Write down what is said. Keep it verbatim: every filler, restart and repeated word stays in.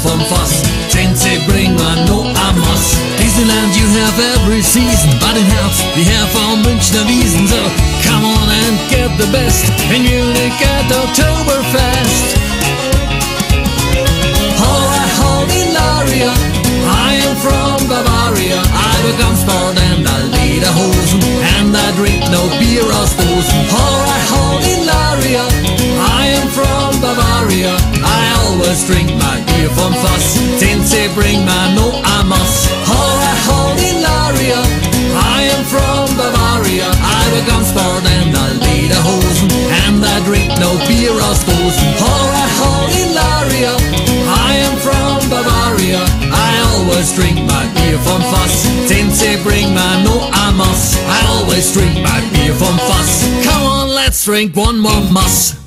from Voss. Since they bring man no Amos. Disneyland you have every season, but in Herbst we have our Münchner Wiesen. So come on and get the best in Munich at Dogtoberfest. Alright, holy Laria, I am from Bavaria. I become sport and I lederhosen, and I drink no beer aus Dosen. Alright, holy Laria, I am from Bavaria. I always drink my beer from Voss, since they bring my no Amos. Alright, holy Laria, I am from Bavaria. I become sport and I lederhosen, and I drink no beer aus Dosen. Alright, holy Laria, I am from Bavaria. I always drink my beer from Voss, since they bring my no Amos. I always drink my beer from Voss. Come on, let's drink one more muss.